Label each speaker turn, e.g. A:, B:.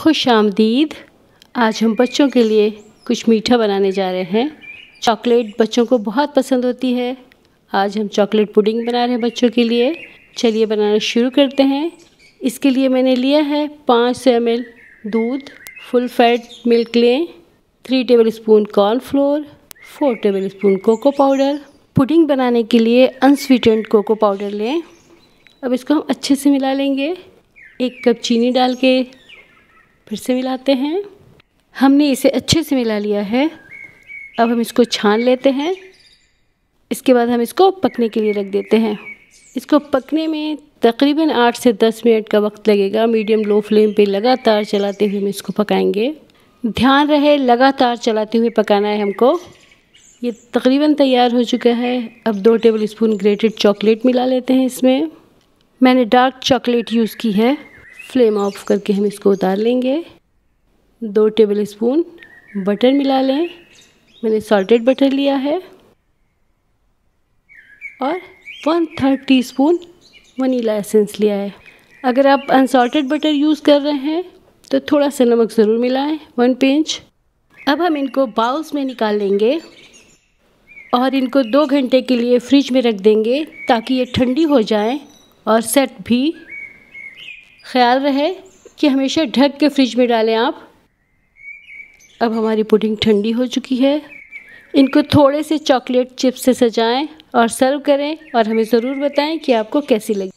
A: खुश आमदीद। आज हम बच्चों के लिए कुछ मीठा बनाने जा रहे हैं। चॉकलेट बच्चों को बहुत पसंद होती है। आज हम चॉकलेट पुडिंग बना रहे हैं बच्चों के लिए। चलिए बनाना शुरू करते हैं। इसके लिए मैंने लिया है 500 ml दूध, फुल फैट मिल्क लें, 3 tablespoon cornflour, 4 tablespoon cocoa powder. Pudding बनाने के लिए अनस्वीटेंड कोको पाउडर लें। अब इसको हम अच्छे से मिला लेंगे। 1 कप चीनी डाल के फिर से मिलाते हैं। हमने इसे अच्छे से मिला लिया है। अब हम इसको छान लेते हैं। इसके बाद हम इसको पकने के लिए रख देते हैं। इसको पकने में तकरीबन 8 से 10 मिनट का वक्त लगेगा। मीडियम लो फ्लेम पे लगातार चलाते हुए हम इसको पकाएंगे। ध्यान रहे लगातार चलाते हुए पकाना है हमको। ये तकरीबन तैयार हो चुका है। अब 2 टेबलस्पून ग्रेटेड चॉकलेट मिला लेते हैं इसमें। मैंने डार्क चॉकलेट यूज़ की है। फ्लेम ऑफ करके हम इसको उतार लेंगे। 2 टेबलस्पून बटर मिला लें। मैंने सॉल्टेड बटर लिया है और 1/3 टीस्पून वनीला एसेंस लिया है। अगर आप अनसॉल्टेड बटर यूज़ कर रहे हैं तो थोड़ा सा नमक ज़रूर मिलाएं, 1 पिंच। अब हम इनको बाउल्स में निकाल लेंगे और इनको 2 घंटे के लिए फ्रिज में रख देंगे ताकि ये ठंडी हो जाए और सेट भी। ख्याल रहे कि हमेशा ढक के फ्रिज में डालें आप। अब हमारी पुडिंग ठंडी हो चुकी है। इनको थोड़े से चॉकलेट चिप्स से सजाएं और सर्व करें और हमें ज़रूर बताएं कि आपको कैसी लगी।